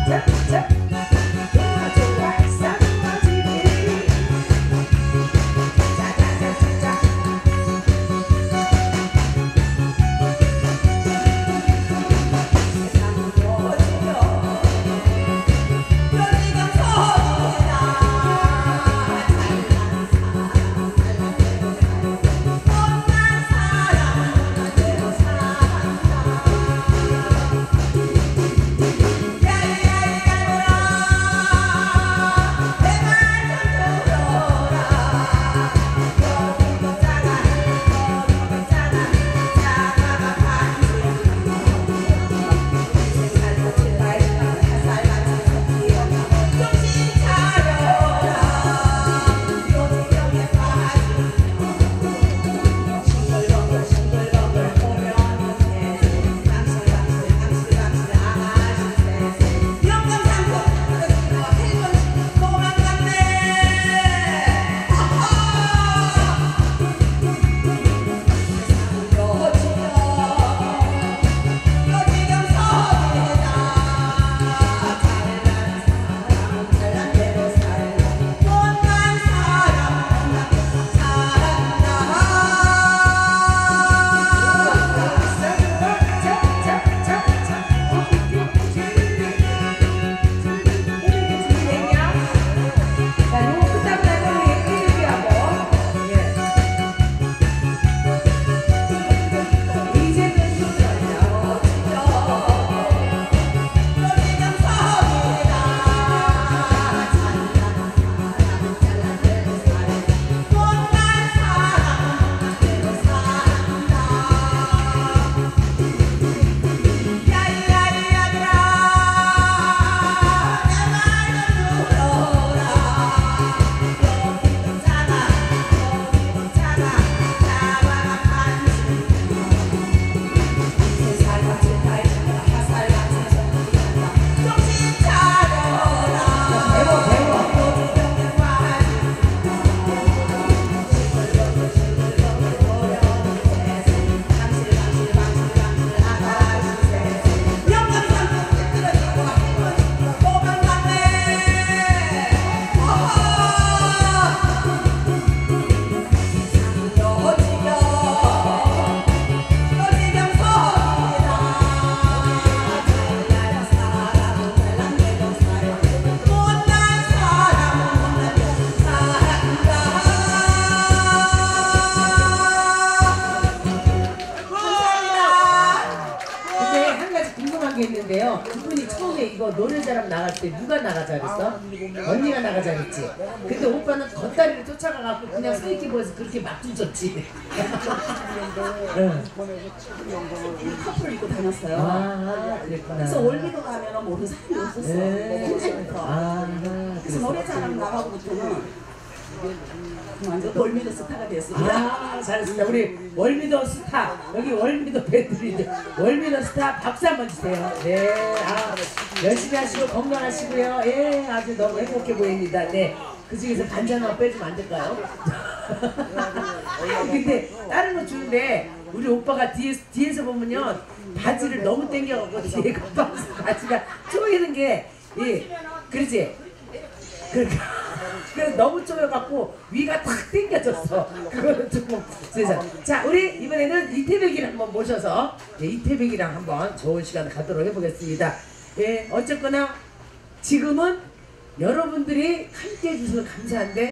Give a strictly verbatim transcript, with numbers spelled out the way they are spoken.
있는데요. 그분이 처음에 이거 노래자랑 나갈 때 누가 나가자 그랬어? 언니가 나가자 그랬지. 근데 오빠는 겉다리를 쫓아가갖고 그냥 서있기 보여서 그렇게 막 춤췄지. 커플 입고 다녔어요. 아, 그랬구나. 그래서 월미도 가면 모르는 사람이 없었어. 네. 아, 그래서 노래자랑 나가고부터는 완전 월미도 스타가 됐습니다. 아, 잘했습니다. 우리 월미도 스타, 여기 월미도 밴드인데 월미도 스타 박수 한번 주세요. 네, 아, 열심히 하시고 건강하시고요. 예, 아주 너무 행복해 보입니다. 네, 그 중에서 반찬 하나 빼주면 안 될까요? 근데 다른 거 주는데 우리 오빠가 뒤에, 뒤에서 보면요 바지를 너무 당겨갖고 뒤에 바지가 쪼이는 게, 예, 그러지? 그러니까. 그래서 너무 쪼여갖고 위가 탁 당겨졌어. 그거는 조금 세상. 자, 우리 이번에는 이태백이를 한번 모셔서, 예, 이태백이랑 한번 좋은 시간 갖도록 해보겠습니다. 예, 어쨌거나 지금은 여러분들이 함께 해주셔서 감사한데